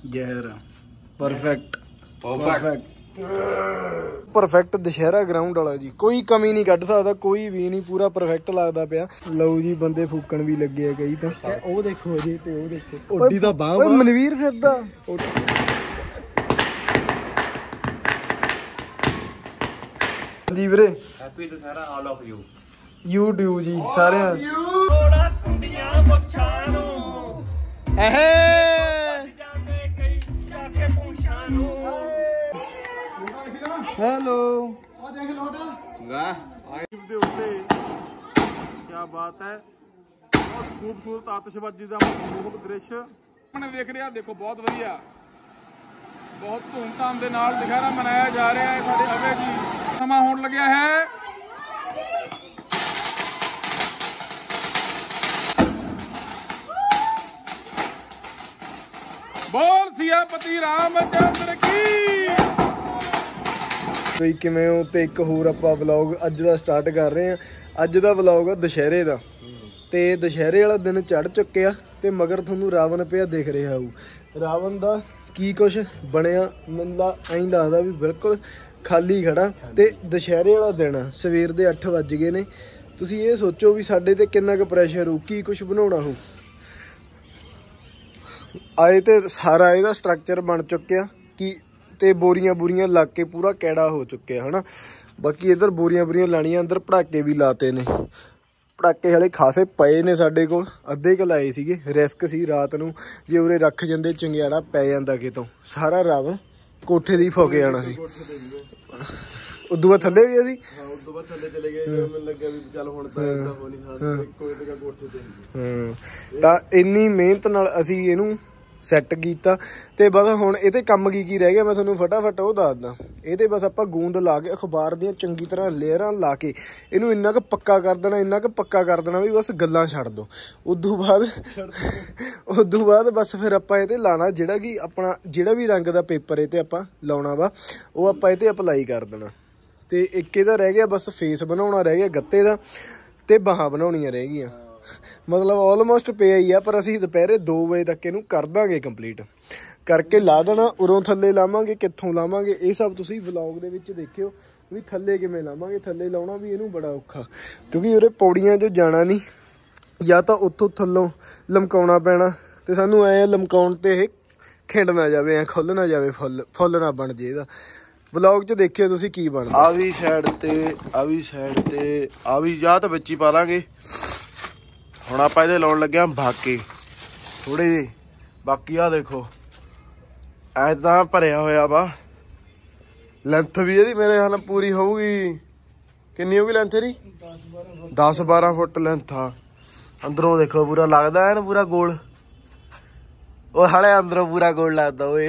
ਜ਼ਹਿਰ perfect perfect Dussehra ground वाला जी, कोई कमी नहीं कढ़ सकता, कोई भी नहीं, पूरा परफेक्ट लगता पिया। लो जी बंदे फूकण भी लगे है कई, तो ओ देखो जी, ते ओ देखो ओडी दा बांह मनवीर फिरदा जी वीरे। Happy Dussehra all of you, you too जी सारे। थोड़ा कुंडियां बख्शा नु हेलो देख लो क्या बात है, बहुत खूबसूरत आतिशबाजी का मनमोहक दृश्य मैंने देख रहा। देखो बहुत वधिया, बहुत धूमधाम के नाल दशहरा मनाया जा रहा है। साडे अवे जी समा होण लग्या है। बोल सियापति रामचंद्र की। ਬਈ ਕਿਵੇਂ ਹੋ? ਤੇ ਇੱਕ ਹੋਰ ਆਪਾਂ ਵਲੌਗ ਅੱਜ ਦਾ ਸਟਾਰਟ ਕਰ ਰਹੇ ਹਾਂ। ਅੱਜ ਦਾ ਵਲੌਗ ਆ ਦੁਸ਼ਹਿਰੇ ਦਾ, ਤੇ ਦੁਸ਼ਹਿਰੇ ਵਾਲਾ ਦਿਨ ਚੜ੍ਹ ਚੁੱਕਿਆ ਤੇ ਮਗਰ ਤੁਹਾਨੂੰ ਰਾਵਣ ਪਿਆ ਦਿਖ ਰਿਹਾ ਹੋਊ। ਰਾਵਣ ਦਾ ਕੀ ਕੁਛ ਬਣਿਆ ਮੈਨੂੰ ਐਂ ਲੱਗਦਾ ਵੀ ਬਿਲਕੁਲ ਖਾਲੀ ਖੜਾ। ਤੇ ਦੁਸ਼ਹਿਰੇ ਵਾਲਾ ਦਿਨ ਆ, ਸਵੇਰ ਦੇ 8 ਵੱਜ ਗਏ ਨੇ। ਤੁਸੀਂ ਇਹ ਸੋਚੋ ਵੀ ਸਾਡੇ ਤੇ ਕਿੰਨਾ ਕੁ ਪ੍ਰੈਸ਼ਰ ਹੋਊ, ਕੀ ਕੁਛ ਬਣਾਉਣਾ ਹੋਊ। ਆਏ ਤੇ ਸਾਰਾ ਇਹਦਾ ਸਟਰਕਚਰ ਬਣ ਚੁੱਕਿਆ ਕਿ ਤੇ ਬੋਰੀਆਂ ਬੂਰੀਆਂ ਲੱਗ ਕੇ ਪੂਰਾ ਕੈੜਾ ਹੋ ਚੁੱਕਿਆ ਹਨਾ। ਬਾਕੀ ਇੱਧਰ ਬੋਰੀਆਂ ਬੂਰੀਆਂ ਲਾਣੀਆਂ, ਅੰਦਰ ਪਟਾਕੇ ਵੀ ਲਾਤੇ ਨੇ। ਪਟਾਕੇ ਹਲੇ ਖਾਸੇ ਪਏ ਨੇ ਸਾਡੇ ਕੋਲ, ਅੱਧੇ ਕੁ ਲਾਏ ਸੀਗੇ। ਰਿਸਕ ਸੀ ਰਾਤ ਨੂੰ ਜੇ ਉਰੇ ਰੱਖ ਜਾਂਦੇ ਚੰਗਿਆੜਾ ਪੈ ਜਾਂਦਾ ਕਿਤੋਂ, ਸਾਰਾ ਰਾਵਣ ਕੋਠੇ ਦੀ ਫੁੱਕ ਜਾਣਾ ਸੀ। ਉਦੋਂ ਬਾਅਦ ਥੱਲੇ ਵੀ ਅਸੀਂ ਉਦੋਂ ਬਾਅਦ ਥੱਲੇ ਚਲੇ ਗਏ। ਮੈਨੂੰ ਲੱਗਿਆ ਵੀ ਚੱਲ ਹੁਣ ਤਾਂ ਇਦਾਂ ਹੋ ਨਹੀਂ ਸਕਦਾ, ਇੱਕੋ ਜਗ੍ਹਾ ਕੋਠੇ ਤੇ। ਤਾਂ ਇੰਨੀ ਮਿਹਨਤ ਨਾਲ ਅਸੀਂ ਇਹਨੂੰ ਸੈੱਟ ਕੀਤਾ ਤੇ ਬਸ ਹੁਣ ਇਹ ਤੇ ਕੰਮ ਕੀ ਰਹਿ ਗਿਆ ਮੈਂ ਤੁਹਾਨੂੰ ਫਟਾਫਟ ਉਹ ਦੱਸਦਾ। ਇਹ ਤੇ ਬਸ ਆਪਾਂ ਗੂੰਦ ਲਾ ਕੇ ਅਖਬਾਰ ਦੀਆਂ ਚੰਗੀ ਤਰ੍ਹਾਂ ਲੇਅਰਾਂ ਲਾ ਕੇ ਇਹਨੂੰ ਇੰਨਾ ਕੁ ਪੱਕਾ ਕਰ ਦੇਣਾ, ਇੰਨਾ ਕੁ ਪੱਕਾ ਕਰ ਦੇਣਾ ਵੀ ਬਸ ਗੱਲਾਂ ਛੱਡ ਦੋ। ਉਦੋਂ ਬਾਅਦ ਬਸ ਫਿਰ ਆਪਾਂ ਇਹ ਤੇ ਲਾਣਾ ਜਿਹੜਾ ਕਿ ਆਪਣਾ ਜਿਹੜਾ ਵੀ ਰੰਗ ਦਾ ਪੇਪਰ ਇਹ ਤੇ ਆਪਾਂ ਲਾਉਣਾ ਵਾ, ਉਹ ਆਪਾਂ ਇਹ ਤੇ ਅਪਲਾਈ ਕਰ ਦੇਣਾ। ਤੇ ਇੱਕ ਇਹਦਾ ਰਹਿ ਗਿਆ ਬਸ ਫੇਸ ਬਣਾਉਣਾ ਰਹਿ ਗਿਆ ਗੱਤੇ ਦਾ, ਤੇ ਬਾਹਾਂ ਬਣਾਉਣੀਆਂ ਰਹਿ ਗਈਆਂ। ਮਤਲਬ ਆਲਮੋਸਟ ਪਿਆ ਹੀ ਆ, ਪਰ ਅਸੀਂ ਦੁਪਹਿਰੇ 2 ਵਜੇ ਤੱਕ ਇਹਨੂੰ ਕਰ ਦਾਂਗੇ ਕੰਪਲੀਟ ਕਰਕੇ ਲਾ ਦੇਣਾ। ਉਰੋਂ ਥੱਲੇ ਲਾਵਾਂਗੇ, ਕਿੱਥੋਂ ਲਾਵਾਂਗੇ ਇਹ ਸਭ ਤੁਸੀਂ ਵਲੌਗ ਦੇ ਵਿੱਚ ਦੇਖਿਓ ਵੀ ਥੱਲੇ ਕਿਵੇਂ ਲਾਵਾਂਗੇ। ਥੱਲੇ ਲਾਉਣਾ ਵੀ ਇਹਨੂੰ ਬੜਾ ਔਖਾ, ਕਿਉਂਕਿ ਉਰੇ ਪੌੜੀਆਂ 'ਚੋਂ ਜਾਣਾ ਨਹੀਂ, ਜਾਂ ਤਾਂ ਉੱਥੋਂ ਥੱਲੋਂ ਲਮਕਾਉਣਾ ਪੈਣਾ, ਤੇ ਸਾਨੂੰ ਐਂ ਲਮਕਾਉਣ ਤੇ ਇਹ ਖਿੰਡ ਨਾ ਜਾਵੇ, ਐਂ ਖੁੱਲ੍ਹ ਨਾ ਜਾਵੇ, ਫੁੱਲ ਨਾ ਬਣ ਜੇ। ਇਹਦਾ ਵਲੌਗ 'ਚ ਦੇਖਿਓ ਤੁਸੀਂ ਕੀ ਬਣਦਾ। ਆ ਵੀ ਸਾਈਡ ਤੇ, ਆ ਵੀ ਸਾਈਡ ਤੇ, ਆ ਵੀ ਜਾਂ ਤਾਂ ਵਿੱਚ ਹੀ ਪਾ ਲਾਂਗੇ। ਹੁਣ ਆਪਾਂ ਇਹਦੇ ਲਾਉਣ ਲੱਗਿਆ ਬਾਕੀ ਥੋੜੇ ਜਿਹੇ। ਬਾਕੀ ਆ ਦੇਖੋ ਐਦਾਂ ਭਰਿਆ ਹੋਇਆ ਵਾ। ਲੈਂਥ ਵੀ ਇਹਦੀ ਮੇਰੇ ਖਿਆਲ ਨਾਲ ਪੂਰੀ ਹੋਊਗੀ। ਕਿੰਨੀ ਹੋਊਗੀ ਲੈਂਥ ਇਹਦੀ? 10-12 ਫੁੱਟ ਲੈਂਥ ਆ। ਅੰਦਰੋਂ ਦੇਖੋ ਪੂਰਾ ਲੱਗਦਾ ਐਨ ਪੂਰਾ ਗੋਲ। ਉਹ ਹਾਲੇ ਅੰਦਰੋਂ ਪੂਰਾ ਗੋਲ ਲੱਗਦਾ ਓਏ।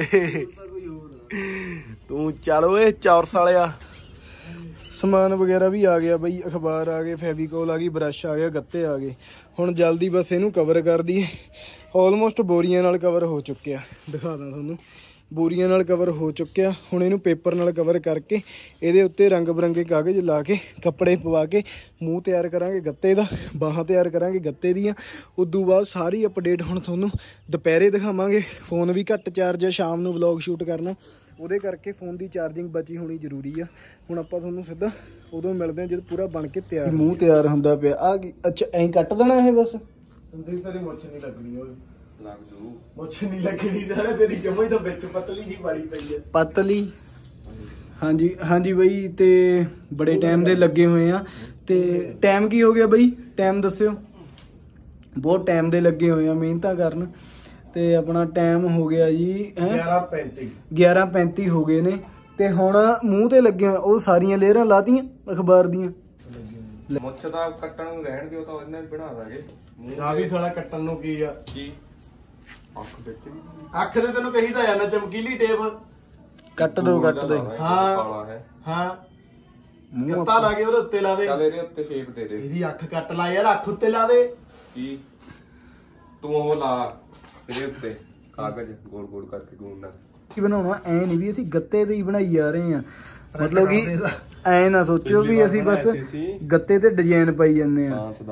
ਤੂੰ ਚੱਲ ਓਏ ਚੌਰਸ ਵਾਲਿਆ। ਸਮਾਨ ਵਗੈਰਾ ਵੀ ਆ ਗਿਆ ਬਈ, ਅਖਬਾਰ ਆ ਗਏ, ਫੈਵੀਕੋਲ ਆ ਗਈ, ਬਰੱਸ਼ ਆ ਗਿਆ, ਗੱਤੇ ਆ ਗਏ। ਹੁਣ ਜਲਦੀ ਬਸ ਇਹਨੂੰ ਕਵਰ ਕਰ ਦਈਏ। ਆਲਮੋਸਟ ਬੋਰੀਆਂ ਨਾਲ ਕਵਰ ਹੋ ਚੁੱਕਿਆ, ਦਿਖਾਦਾ ਤੁਹਾਨੂੰ। ਬੋਰੀਆਂ ਨਾਲ ਕਵਰ ਹੋ ਚੁੱਕਿਆ। ਹੁਣ ਇਹਨੂੰ ਪੇਪਰ ਨਾਲ ਕਵਰ ਕਰਕੇ ਇਹਦੇ ਉੱਤੇ ਰੰਗ ਬਰੰਗੇ ਕਾਗਜ਼ ਲਾ ਕੇ ਕੱਪੜੇ ਪਵਾ ਕੇ ਮੂੰਹ ਤਿਆਰ ਕਰਾਂਗੇ ਗੱਤੇ ਦਾ, ਬਾਹਾਂ ਤਿਆਰ ਕਰਾਂਗੇ ਗੱਤੇ ਦੀਆਂ। ਉਦੋਂ ਬਾਅਦ ਸਾਰੀ ਅਪਡੇਟ ਹੁਣ ਤੁਹਾਨੂੰ ਦੁਪਹਿਰੇ ਦਿਖਾਵਾਂਗੇ। ਫੋਨ ਵੀ ਘੱਟ ਚਾਰਜ ਆ, ਸ਼ਾਮ ਨੂੰ ਵਲੌਗ ਸ਼ੂਟ ਕਰਨਾ, ਉਹਦੇ ਕਰਕੇ ਫੋਨ ਦੀ ਚਾਰਜਿੰਗ ਬਚੀ ਹੋਣੀ ਜ਼ਰੂਰੀ ਆ। ਹੁਣ ਆਪਾਂ ਤੁਹਾਨੂੰ ਸਿੱਧਾ ਉਦੋਂ ਮਿਲਦੇ ਹਾਂ ਜਦ ਪੂਰਾ ਬਣ ਕੇ ਤਿਆਰ, ਮੂੰਹ ਤਿਆਰ ਹੁੰਦਾ ਪਿਆ। ਆ ਅੱਛਾ ਐਂ ਕੱਟ ਦੇਣਾ ਇਹ ਬਸ? ਸੰਦੀਪ ਤੇਰੀ ਮੁੱਛ ਨਹੀਂ ਲੱਗਣੀ, ਓਏ ਲੱਗ ਜੂ ਮੁੱਛ ਨਹੀਂ ਲੱਗਣੀ ਸਾਰਾ, ਤੇਰੀ ਜਮਾਂ ਹੀ ਤਾਂ ਵਿੱਚ ਪਤਲੀ ਜੀ ਵਾਲੀ ਪਈ ਹੈ। ਪਤਲੀ? ਹਾਂਜੀ ਹਾਂਜੀ ਬਈ, ਤੇ ਬੜੇ ਟਾਈਮ ਦੇ ਲੱਗੇ ਹੋਏ ਆ। ਤੇ ਟਾਈਮ ਕੀ ਹੋ ਗਿਆ ਬਈ, ਟਾਈਮ ਦੱਸਿਓ। ਬਹੁਤ ਟਾਈਮ ਦੇ ਲੱਗੇ ਹੋਏ ਆ ਮਿਹਨਤਾਂ ਕਰਨ। ਤੇ ਆਪਣਾ ਟਾਈਮ ਹੋ ਗਿਆ ਜੀ 11:35 ਹੋ ਗਏ ਨੇ। ਤੇ ਹੁਣ ਮੂੰਹ ਤੇ ਲੱਗੇ ਹੋਏ, ਉਹ ਸਾਰੀਆਂ ਲੇਅਰਾਂ ਲਾਤੀਆਂ ਅਖਬਾਰ ਦੀਆਂ। ਮੁੱਛ ਦਾ ਕੱਟਣ ਨੂੰ ਰਹਿਣ ਦਿਓ, ਤਾਂ ਉਹਨਾਂ ਵੀ ਬਣਾ ਦਾਂਗੇ। ਆ ਵੀ ਥੋੜਾ ਕੱਟਣ ਨੂੰ ਕੀ ਆ? ਕੀ ਅੱਖ ਵਿੱਚ ਅੱਖ ਦੇ ਤੈਨੂੰ ਕਹੀਦਾ ਆ ਨਾ ਚਮਕੀਲੀ ਟੇਪ ਕੱਟ ਦੋ, ਕੱਟ ਦੋ। ਹਾਂ ਹਾਂ, ਕੱਤਾ ਲਾ ਕੇ ਉਹਦੇ ਉੱਤੇ ਲਾ ਦੇ। ਚੱਲ ਇਹਦੇ ਉੱਤੇ ਸ਼ੇਪ ਦੇ ਦੇ। ਇਹਦੀ ਅੱਖ ਕੱਟ ਲਾ ਯਾਰ, ਅੱਖ ਉੱਤੇ ਲਾ ਦੇ। ਕੀ ਤੂੰ ਉਹ ਲਾ ਇਹਦੇ ਉੱਤੇ ਕਾਗਜ਼ ਗੋਲ ਗੋਲ ਕਰਕੇ ਗੂੰਦਣਾ। ਕੀ ਬਣਾਉਣਾ ਐ ਨਹੀਂ ਵੀ ਅਸੀਂ ਗੱਤੇ ਦੇ ਹੀ ਬਣਾਈ ਜਾ ਰਹੇ ਆ, ਮਤਲਬ ਕਿ ਐ ਨਾ ਸੋਚੋ ਵੀ ਅਸੀਂ ਬਸ ਗੱਤੇ ਤੇ ਡਿਜ਼ਾਈਨ ਪਾਈ ਜਾਂਦੇ ਆ।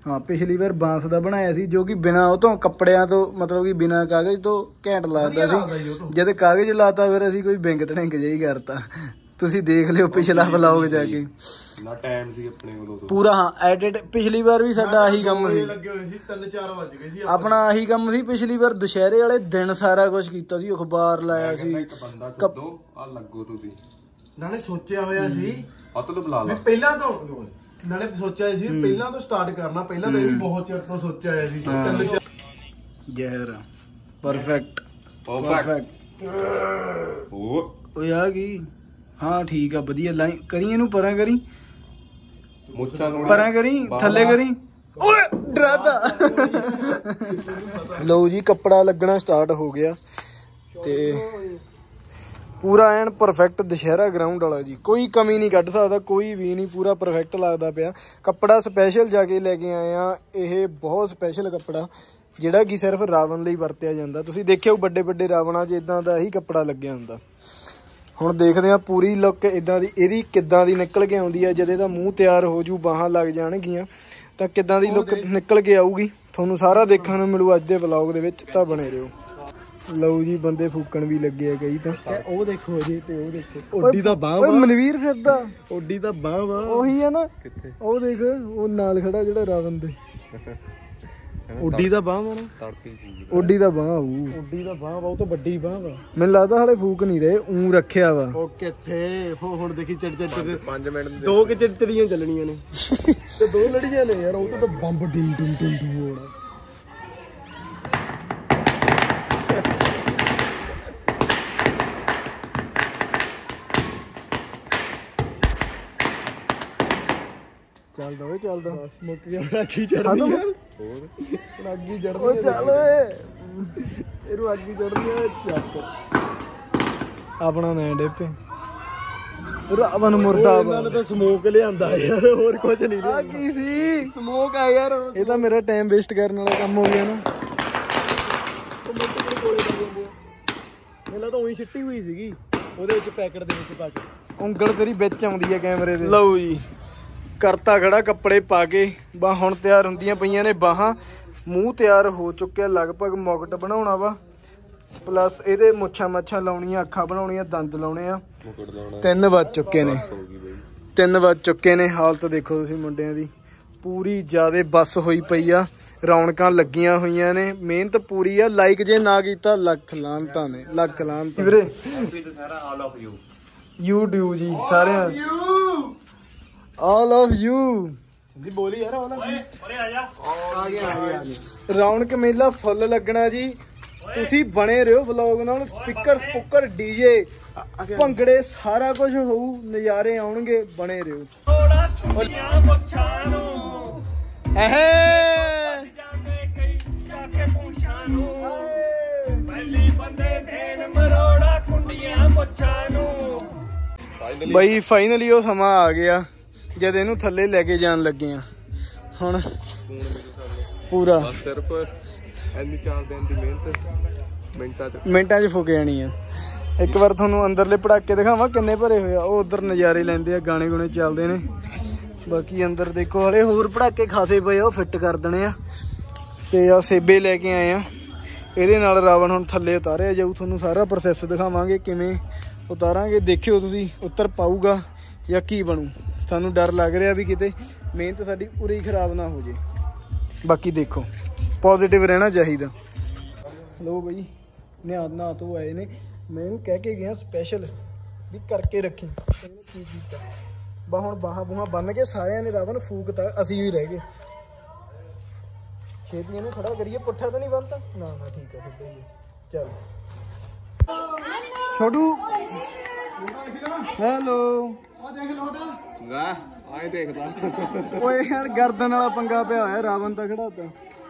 ਹਾਂ ਪਿਛਲੀ ਵਾਰ ਬਾਂਸ ਦਾ ਬਣਾਇਆ ਸੀ ਜੋ ਕਿ ਬਿਨਾ ਉਹ ਤੋਂ ਕੱਪੜਿਆਂ ਤੋਂ ਮਤਲਬ ਕਿ ਬਿਨਾ ਕਾਗਜ਼ ਤੋਂ ਘੈਂਟ ਲੱਗਦਾ ਸੀ। ਜਦ ਕਾਗਜ਼ ਲਾਤਾ ਫਿਰ ਅਸੀਂ ਕੋਈ ਬਿੰਗ ਧੜਿੰਗ ਜਿਹੀ ਕਰਤਾ। ਤੁਸੀਂ ਦੇਖ ਲਿਓ ਪਿਛਲਾ ਵਲੌਗ ਜਾ ਕੇ। ਨਾ ਟਾਈਮ ਸੀ ਆਪਣੇ ਕੋਲ ਉਦੋਂ ਪੂਰਾ ਹਾਂ ਐਡਿਟ। ਪਿਛਲੀ ਵਾਰ ਵੀ ਸਾਡਾ ਆਹੀ ਕੰਮ ਸੀ। ਲੱਗੇ ਹੋਏ ਸੀ 3-4 ਵੱਜ ਗਏ ਸੀ। ਆਪਣਾ ਆਹੀ ਕੰਮ ਸੀ ਪਿਛਲੀ ਵਾਰ। ਦੁਸ਼ਹਿਰੇ ਵਾਲੇ ਦਿਨ ਸਾਰਾ ਕੁਝ ਕੀਤਾ ਸੀ। ਅਖਬਾਰ ਲਾਇਆ ਸੀ। ਇੱਕ ਬੰਦਾ ਛੱਡੋ ਆ ਲੱਗੋ ਤੁਸੀਂ। ਨਾਲੇ ਸੋਚਿਆ ਹੋਇਆ ਸੀ ਹੱਥ ਤੋਂ ਬੁਲਾ ਲਾ ਪਹਿਲਾਂ ਤੋਂ। ਨਾਲੇ ਸੋਚਿਆ ਸੀ ਪਹਿਲਾਂ ਤੋਂ ਸਟਾਰਟ ਕਰਨਾ। ਪਹਿਲਾਂ ਤਾਂ ਇਹ ਵੀ ਬਹੁਤ ਚਿਰ ਤੋਂ ਸੋਚਿਆ ਹੋਇਆ ਸੀ। ਜ਼ਹਿਰ ਪਰਫੈਕਟ ਪਰਫੈਕਟ। ਓਏ ਆ ਗਈ। ਹਾਂ ਠੀਕ ਆ ਵਧੀਆ। ਲਾਈਨ ਕਰੀ ਇਹਨੂੰ ਪਰਾਂ ਕਰੀ ਮੁੱਛਾਂ ਨੂੰ ਪਰਾਂ ਕਰੀ ਥੱਲੇ ਕਰੀ। ਓਏ ਡਰਾਤਾ। ਲਓ ਜੀ ਕੱਪੜਾ ਲੱਗਣਾ ਸਟਾਰਟ ਹੋ ਗਿਆ ਤੇ ਪੂਰਾ ਐਨ ਪਰਫੈਕਟ ਦੁਸ਼ਹਿਰਾ ਗਰਾਊਂਡ ਵਾਲਾ ਜੀ। ਕੋਈ ਕਮੀ ਨਹੀਂ ਕੱਢ ਸਕਦਾ ਕੋਈ ਵੀ ਨਹੀਂ। ਪੂਰਾ ਪਰਫੈਕਟ ਲੱਗਦਾ ਪਿਆ। ਕੱਪੜਾ ਸਪੈਸ਼ਲ ਜਾ ਕੇ ਲੈ ਕੇ ਆਏ ਆ। ਇਹ ਬਹੁਤ ਸਪੈਸ਼ਲ ਕੱਪੜਾ ਜਿਹੜਾ ਕਿ ਸਿਰਫ ਰਾਵਣ ਲਈ ਵਰਤਿਆ ਜਾਂਦਾ। ਤੁਸੀਂ ਦੇਖਿਓ ਵੱਡੇ ਵੱਡੇ ਰਾਵਣਾਂ 'ਚ ਇਦਾਂ ਦਾ ਹੀ ਕੱਪੜਾ ਲੱਗਿਆ ਹੁੰਦਾ। ਹੁਣ ਦੇਖਦੇ ਆ ਪੂਰੀ ਲੁੱਕ ਇਦਾਂ ਦੀ ਇਹਦੀ ਕਿੱਦਾਂ ਦੀ ਨਿਕਲ ਕੇ ਆਉਂਦੀ ਆ। ਜਦ ਇਹਦਾ ਮੂੰਹ ਤਿਆਰ ਹੋ ਜੂ ਬਾਹਾਂ ਲੱਗ ਜਾਣਗੀਆਂ ਤਾਂ ਕਿੱਦਾਂ ਦੀ ਲੁੱਕ ਨਿਕਲ ਕੇ ਆਊਗੀ ਤੁਹਾਨੂੰ ਸਾਰਾ ਦੇਖਣ ਨੂੰ ਮਿਲੂ ਅੱਜ ਦੇ ਵਲੌਗ ਦੇ ਵਿੱਚ। ਤਾਂ ਬਣੇ ਰਹੋ। ਲਓ ਜੀ ਬੰਦੇ ਫੂਕਣ ਵੀ ਲੱਗੇ ਆ ਕਈ ਤਾਂ। ਉਹ ਦੇਖੋ ਜੀ ਤੇ ਉਹ ਦੇਖੋ ਓਡੀ ਦਾ ਬਾਹ ਓਏ ਮਨਵੀਰ ਫਿਰਦਾ। ਓਡੀ ਦਾ ਬਾਹ ਵਾ ਉਹੀ ਆ ਨਾ। ਕਿੱਥੇ ਉਹ ਦੇਖ ਉਹ ਨਾਲ ਖੜਾ ਜਿਹੜਾ ਰਾਵਣ ਦੇ। ਓਡੀ ਦਾ ਬਾਹ ਵਾ ਨਾ। ਤੜਕੀ ਸੀ ਓਡੀ ਦਾ ਬਾਹ ਆਊ। ਓਡੀ ਦਾ ਬਾਹ ਵਾ ਉਹ ਤਾਂ ਵੱਡੀ ਬਾਹ ਵਾ। ਮੈਨੂੰ ਲੱਗਦਾ ਹਾਲੇ ਫੂਕ ਨਹੀਂ ਰਹੇ ਊਂ ਰੱਖਿਆ ਵਾ। ਉਹ ਕਿੱਥੇ ਹੁਣ ਦੇਖੀ ਚੜ 5 ਮਿੰਟ ਦੋ ਕਿ ਚੜਚੜੀਆਂ ਚੱਲਣੀਆਂ ਨੇ ਤੇ 2 ਲੜੀਆਂ ਨੇ ਯਾਰ। ਉਹ ਤਾਂ ਬੰਬ ਡਿੰਗ ਡਿੰਗ ਡਿੰਗ ਹੋਣਾ। ਚੱਲਦਾ ਓਏ ਚੱਲਦਾ। ਬਸ ਮੁੱਕ ਗਿਆ। ਹੁਣ ਅੱਗੀ ਚੜਦੀ ਆ। ਹੋਰ ਹੁਣ ਅੱਗੀ ਚੜਦੀ ਓ ਚੱਲ ਓਏ। ਇਹਨੂੰ ਅੱਗੀ ਚੜਦੀ ਆ। ਚੱਕ ਆਪਣਾ ਨਾ ਡੇਪੇ ਰਾਵਣ ਮੁਰਦਾਬਾਦ। ਇਹਨਾਂ ਨੇ ਤਾਂ ਸਮੋਕ ਲਿਆਂਦਾ ਯਾਰ ਹੋਰ ਕੁਝ ਨਹੀਂ ਆ ਕੀ ਸੀ? ਸਮੋਕ ਆ ਯਾਰ। ਇਹ ਤਾਂ ਮੇਰਾ ਟਾਈਮ ਵੇਸਟ ਕਰਨ ਵਾਲਾ ਕੰਮ ਹੋ ਗਿਆ ਨਾ। ਪਹਿਲਾਂ ਤਾਂ ਉਹੀ ਛਿੱਟੀ ਹੋਈ ਸੀਗੀ ਉਹਦੇ ਵਿੱਚ ਪੈਕਟ ਦੇ ਵਿੱਚ ਪਾ ਕੇ। ਉਂਗਲ ਤੇਰੀ ਵਿੱਚ ਆਉਂਦੀ ਹੈ ਕੈਮਰੇ ਦੇ। ਲਓ ਜੀ ਕਰਤਾ ਖੜਾ ਕੱਪੜੇ ਪਾ ਕੇ। ਬਾਹ ਹੁਣ ਤਿਆਰ ਹੁੰਦੀਆਂ ਪਈਆਂ ਨੇ ਬਾਹਾਂ। ਮੂੰਹ ਤਿਆਰ ਹੋ ਚੁੱਕਿਆ ਲਗਭਗ। ਮੁਕਟ ਬਣਾਉਣਾ ਵਾ ਪਲੱਸ ਇਹਦੇ ਮੁੱਛਾਂ ਲਾਉਣੀਆਂ ਅੱਖਾਂ ਬਣਾਉਣੀਆਂ ਦੰਦ ਲਾਉਣੇ ਆ। 3 ਵੱਜ ਚੁੱਕੇ ਨੇ। 3 ਵੱਜ ਚੁੱਕੇ ਨੇ। ਹਾਲਤ ਦੇਖੋ ਤੁਸੀਂ ਮੁੰਡਿਆਂ ਦੀ ਪੂਰੀ ਜ਼ਿਆਦੇ ਬੱਸ ਹੋਈ ਪਈ ਆ। ਰੌਣਕਾਂ ਲੱਗੀਆਂ ਹੋਈਆਂ ਨੇ। ਮਿਹਨਤ ਪੂਰੀ ਆ। ਲਾਈਕ ਜੇ ਨਾ ਕੀਤਾ ਲੱਖ ਲਾਹਨਤਾਂ ਨੇ। ਲੱਖ ਲਾਹਨਤਾਂ ਵੀਰੇ। YouTube ਜੀ ਸਾਰਿਆਂ all of you। ਦੀ ਬੋਲੀ ਯਾਰ ਓਏ ਆ ਜਾ। ਆ ਗਿਆ ਰੌਣਕ ਮੇਲਾ ਫੁੱਲ ਲੱਗਣਾ ਜੀ। ਤੁਸੀਂ ਬਣੇ ਰਹੋ ਵਲੌਗ ਨਾਲ। ਸਪੀਕਰ ਡੀਜੇ ਭੰਗੜੇ ਸਾਰਾ ਕੁਝ ਹੋਊ। ਨਜ਼ਾਰੇ ਆਉਣਗੇ। ਬਣੇ ਰਹੋ। ਬਈ ਫਾਈਨਲੀ ਉਹ ਸਮਾਂ ਆ ਗਿਆ ਜਦ ਇਹਨੂੰ ਥੱਲੇ ਲੈ ਕੇ ਜਾਣ ਲੱਗੇ ਆ। ਹੁਣ ਪੂਰਾ ਸਿਰਫ ਇੰਨੀ 4 ਦਿਨ ਦੀ ਮਿਹਨਤ ਮਿੰਟਾਂ 'ਚ ਫੁੱਕ ਜਾਣੀ ਆ। ਇੱਕ ਵਾਰ ਤੁਹਾਨੂੰ ਅੰਦਰਲੇ ਪਟਾਕੇ ਦਿਖਾਵਾਂ ਕਿੰਨੇ ਭਰੇ ਹੋਏ ਆ। ਉਹ ਉਧਰ ਨਜ਼ਾਰੇ ਲੈਂਦੇ ਆ। ਗਾਣੇ ਗੁਣੇ ਚੱਲਦੇ ਨੇ। ਬਾਕੀ ਅੰਦਰ ਦੇਖੋ ਹਲੇ ਹੋਰ ਪਟਾਕੇ ਖਾਸੇ ਪਏ ਆ। ਉਹ ਫਿੱਟ ਕਰ ਦੇਣੇ ਆ। ਤੇ ਆ ਸੇਬੇ ਲੈ ਕੇ ਆਏ ਆ। ਇਹਦੇ ਨਾਲ ਰਾਵਣ ਹੁਣ ਥੱਲੇ ਉਤਾਰਿਆ ਜਾਊ। ਤੁਹਾਨੂੰ ਸਾਰਾ ਪ੍ਰੋਸੈਸ ਦਿਖਾਵਾਂਗੇ ਕਿਵੇਂ ਉਤਾਰਾਂਗੇ। ਦੇਖਿਓ ਤੁਸੀਂ ਉੱਤਰ ਪਾਊਗਾ ਜਾਂ ਕੀ ਬਣੂ। ਸਾਨੂੰ ਡਰ ਲੱਗ ਰਿਹਾ ਵੀ ਕਿਤੇ ਮਿਹਨਤ ਸਾਡੀ ਉਰੇ ਹੀ ਖਰਾਬ ਨਾ ਹੋ ਜੇ। ਬਾਕੀ ਦੇਖੋ ਪੋਜ਼ਿਟਿਵ ਰਹਿਣਾ ਚਾਹੀਦਾ। ਲੋ ਬਈ ਨਾ ਤੋਂ ਆਏ ਨੇ। ਮੈਂ ਇਹਨੂੰ ਕਹਿ ਕੇ ਗਿਆ ਸਪੈਸ਼ਲ ਵੀ ਕਰਕੇ ਰੱਖੀ। ਇਹਨੇ ਕੀ ਕੀਤਾ ਬਾ ਹੁਣ ਬਾਹਾਂ ਬੂਹਾਂ ਬੰਨ ਕੇ ਸਾਰਿਆਂ ਨੇ ਰਾਵਣ ਫੂਕਤਾ। ਅਸੀਂ ਵੀ ਰਹਿ ਗਏ। ਛੇਤੀ ਇਹਨੂੰ ਖੜਾ ਕਰੀਏ। ਪੁੱਠਾ ਤਾਂ ਨਹੀਂ ਬੰਨਤਾ ਨਾ ਠੀਕ ਆ ਸਿੱਧਾ ਹੀ। ਚੱਲ ਛੋਟੂ ਹੈਲੋ। ਆ ਦੇਖ ਲੋਟਾ ਵਾਹ ਆਏ ਦੇਖਦਾ। ਓਏ ਯਾਰ ਗਰਦਨ ਵਾਲਾ ਪੰਗਾ ਪਿਆ ਹੋਇਆ। ਰਾਵਣ ਤਾਂ ਖੜਾਤਾ।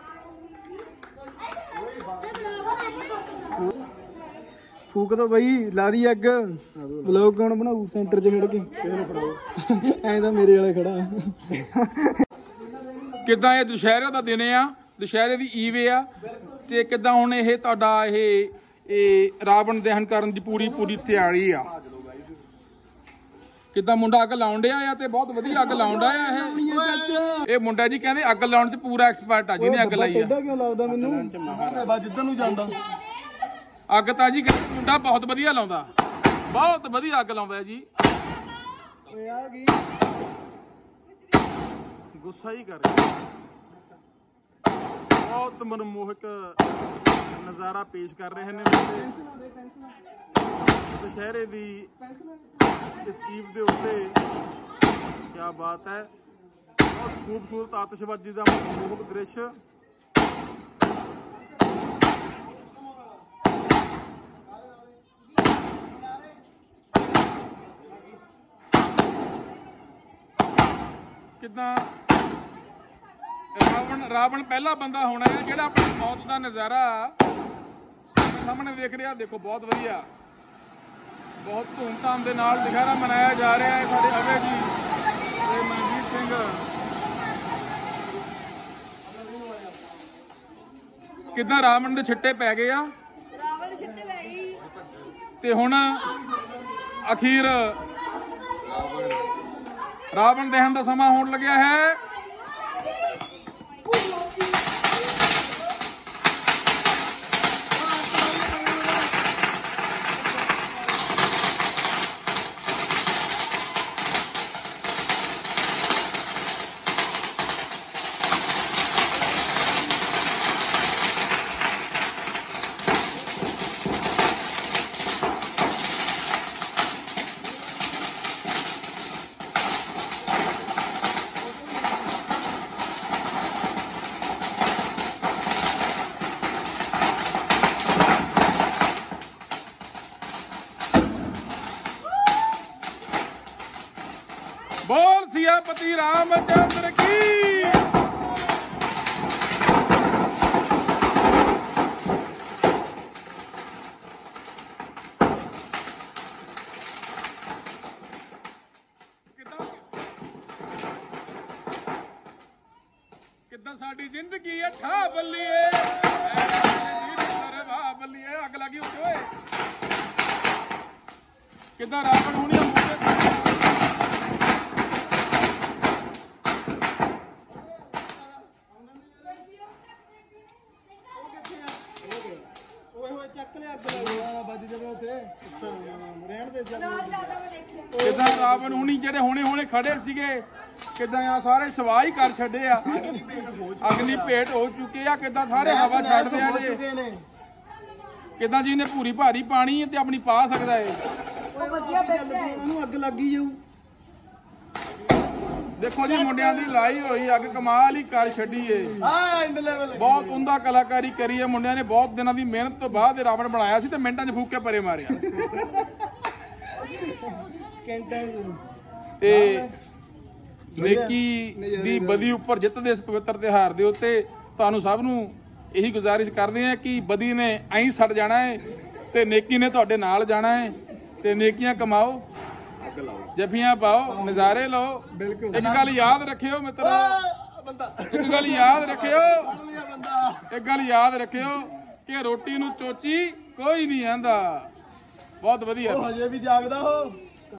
ਫੂਕ ਦੋ ਬਈ। ਲਾ ਦੀ ਅੱਗ। ਵਲੋਗ ਕੌਣ ਬਣਾਊ ਸੈਂਟਰ 'ਚ ਖੜ ਕੇ? ਐਂ ਤਾਂ ਮੇਰੇ ਵਾਲਾ ਖੜਾ। ਕਿੱਦਾਂ ਇਹ ਦੁਸ਼ਹਿਰੇ ਦਾ ਦਿਨ ਆ। ਦੁਸ਼ਹਿਰੇ ਦੀ ਈਵ ਆ ਤੇ ਕਿੱਦਾਂ ਹੁਣ ਇਹ ਤੁਹਾਡਾ ਇਹ ਰਾਵਣ ਦਹਨ ਕਰਨ ਦੀ ਪੂਰੀ ਤਿਆਰੀ ਆ। ਕਿੱਦਾਂ ਮੁੰਡਾ ਅੱਗ ਲਾਉਣ ਡਿਆ ਆ ਤੇ ਬਹੁਤ ਵਧੀਆ ਅੱਗ ਲਾਉਣ ਡਿਆ ਇਹ ਮੁੰਡਾ ਜੀ ਕਹਿੰਦੇ ਅੱਗ ਲਾਉਣ 'ਚ ਪੂਰਾ ਐਕਸਪਰਟ ਆ ਜਿਹਨੇ ਅੱਗ ਲਾਈ ਆ। ਕਿਉਂ ਲੱਗਦਾ ਮੈਨੂੰ ਬਸ ਜਿੱਦਾਂ ਨੂੰ ਜਾਂਦਾ ਅੱਗ ਤਾਂ ਜੀ ਕਹਿੰਦੇ ਮੁੰਡਾ ਬਹੁਤ ਵਧੀਆ ਲਾਉਂਦਾ, ਬਹੁਤ ਵਧੀਆ ਅੱਗ ਲਾਉਂਦਾ ਜੀ। ਓਏ ਆ ਗਈ ਗੁੱਸਾ ਹੀ ਕਰ ਰਿਹਾ। ਬਹੁਤ ਮਨਮੋਹਕ ਨਜ਼ਾਰਾ ਪੇਸ਼ ਕਰ ਰਹੇ ਨੇ ਦੁਸ਼ਹਿਰੇ ਦੀ ਇਸ ਈਵ ਦੇ ਉੱਤੇ। ਕੀ ਬਾਤ ਹੈ, ਬਹੁਤ ਖੂਬਸੂਰਤ ਆਤਿਸ਼ਬਾਜ਼ੀ ਦਾ ਮਨਮੋਹਕ ਦ੍ਰਿਸ਼। ਕਿੱਦਾਂ ਰਾਵਣ ਪਹਿਲਾ ਬੰਦਾ ਹੋਣਾ ਹੈ ਜਿਹੜਾ ਆਪਣੀ ਮੌਤ ਦਾ ਨਜ਼ਾਰਾ ਸਾਹਮਣੇ ਦੇਖ ਰਿਹਾ। ਦੇਖੋ ਬਹੁਤ ਵਧੀਆ, ਬਹੁਤ ਧੂਮਧਾਮ ਦੇ ਨਾਲ ਦੁਸ਼ਹਿਰਾ ਮਨਾਇਆ ਜਾ ਰਿਹਾ ਹੈ। ਸਾਡੇ ਅਵੇ ਜੀ ਤੇ ਮਨਜੀਤ ਸਿੰਘ ਕਿੱਦਾਂ ਰਾਵਣ ਦੇ ਛਿੱਟੇ ਪੈ ਗਏ ਆ, ਰਾਵਣ ਛਿੱਟੇ ਪੈ ਗਈ ਤੇ ਹੁਣ ਅਖੀਰ ਰਾਵਣ ਦਹਨ ਦਾ ਸਮਾਂ ਹੋਣ ਲੱਗਿਆ ਹੈ। बोल सियापति रामचंद्र की। कितना साडी जिंदगी है ठा बल्लीए वाह बल्लीए अग लगी उठे कितना रावण होनी ਕਿੱਦਾਂ ਰਾਵਣ ਹੁਣੀ ਜਿਹੜੇ ਹੁਣੇ ਖੜੇ ਸੀਗੇ ਕਿੱਦਾਂ ਆ ਸਾਰੇ ਸਵਾਹ ਹੀ ਕਰ ਛੱਡੇ ਆ, ਅਗਨੀ ਭੇਟ ਹੋ ਚੁੱਕੇ ਆ। ਕਿੱਦਾਂ ਸਾਰੇ ਹਵਾ ਛੱਡਦੇ ਆ ਜੇ ਕਿੱਦਾਂ ਜੀ ਨੇ ਪੂਰੀ ਭਾਰੀ ਪਾਣੀ ਤੇ ਆਪਣੀ ਪਾ ਸਕਦਾ ਏ। ਉਹਨੂੰ ਅੱਗ ਲੱਗੀ ਜਾਊ। ਦੇਖੋ ਜੀ ਮੁੰਡਿਆਂ ਦੀ ਲਾਈ ਹੋਈ ਅੱਗ ਕਮਾਲ ਹੀ ਕਰ ਛੱਡੀ ਏ। ਬਹੁਤ ਉਮਦਾ ਕਲਾਕਾਰੀ ਕਰੀ ਏ ਮੁੰਡਿਆਂ ਨੇ। ਬਹੁਤ ਦਿਨਾਂ ਦੀ ਮਿਹਨਤ ਤੋਂ ਬਾਅਦ ਇਹ ਰਾਵਣ ਬਣਾਇਆ ਸੀ ਤੇ ਮਿੰਟਾਂ 'ਚ ਫੂਕ ਕੇ ਪਰੇ ਮਾਰਿਆ। ਤੇ ਨੇਕੀ ਦੀ ਬਦੀ ਉੱਪਰ ਜਿੱਤ ਦੇ ਇਸ ਪਵਿੱਤਰ ਤਿਉਹਾਰ ਦੇ ਉੱਤੇ ਤੁਹਾਨੂੰ ਸਭ ਨੂੰ ਇਹੀ ਗੁਜ਼ਾਰਿਸ਼ ਕਰਦੇ ਆ ਕਿ ਬਦੀ ਨੇ ਐਂ ਸੜ ਜਾਣਾ ਹੈ ਤੇ ਨੇਕੀ ਨੇ ਤੁਹਾਡੇ ਨਾਲ ਜਾਣਾ ਹੈ। ਤੇ ਨੇਕੀਆਂ ਕਮਾਓ, ਜੱਫੀਆਂ ਪਾਓ, ਨਜ਼ਾਰੇ ਲਓ। ਇੱਕ ਗੱਲ ਯਾਦ ਰੱਖਿਓ ਮਿੱਤਰੋ, ਇੱਕ ਗੱਲ ਯਾਦ ਰੱਖਿਓ, ਇੱਕ ਗੱਲ ਯਾਦ ਰੱਖਿਓ ਕਿ ਰੋਟੀ ਨੂੰ ਚੋਚੀ ਕੋਈ ਨਹੀਂ ਆਂਦਾ। ਬਹੁਤ ਵਧੀਆ, ਹਜੇ ਵੀ ਜਾਗਦਾ ਹੋ।